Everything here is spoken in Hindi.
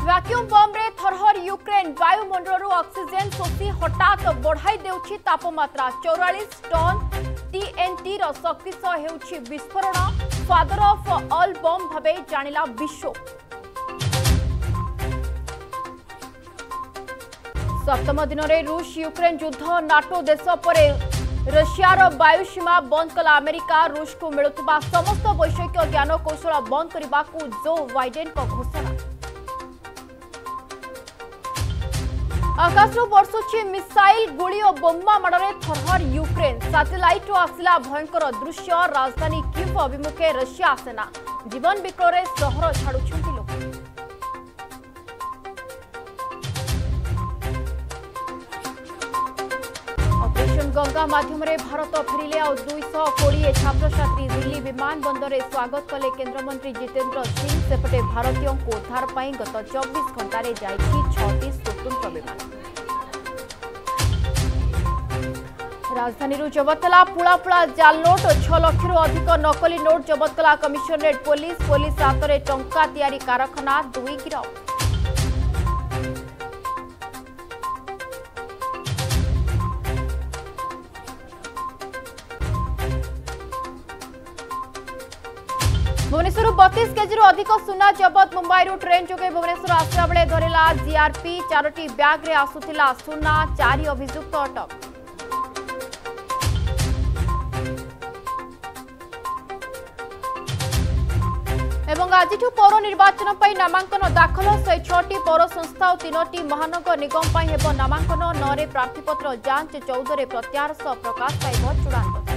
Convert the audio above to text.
वैक्यूम बम रे थरहर यूक्रेन वायुमंडल ऑक्सीजन शोषि हठात बढ़ाई देउछि तापमात्रा 44 टन टीएनटी रो शक्ति सह हेउछि विस्फोरण फादर ऑफ ऑल बम भाबे जानिला विश्व। सप्तम दिन में रूस यूक्रेन युद्ध नाटो देश पर रशियार वायुसीमा बंद कला अमेरिका रूस को मिलुवा समस्त वैषयिक ज्ञान कौशल बंद करने को जो बाइडेन को घोषणा। आकाशरू बर्षुछि मिसाइल गुड़ी और बोमा माड़े थरहर यूक्रेन सैटेलाइट आसला भयंकर दृश्य राजधानी कीव अभिमुखे रशिया सेना जीवन विकल सहर छाड़ुछंती लोक। ऑपरेशन गंगा माध्यम भारत फेरिले आ 220 छात्र छात्री दिल्ली विमान बंदर में स्वागत कले केंद्रमंत्री जितेंद्र सिंह सेपटे भारतीयों को उद्धार पर गत 24 घंटे जाइछि 6टी स्वतंत्र विमान। राजधानी जबत कला पुला जाल नोट 6 लाख अधिक नकली नोट जबत कला कमिशनरेट पुलिस हाथ में टंका तैयारी कारखाना 2 गिरफ। भुवनेश्वर 32 केजी अधिक सुना जबत मुंबई ट्रेन जोगे भुवनेश्वर आसला बेले धरला जीआरपी 4टी बैग रे आसुथिला सुना 4 अभियुक्त अटक। एवं आज पौर निर्वाचन पर नामांकन दाखल 106टी पौर संस्था और 3टी महानगर निगम पर नामांकन 9 प्रार्थीपत्र जांच 14 प्रत्याहार प्रकाश पाइब चूड़ांत।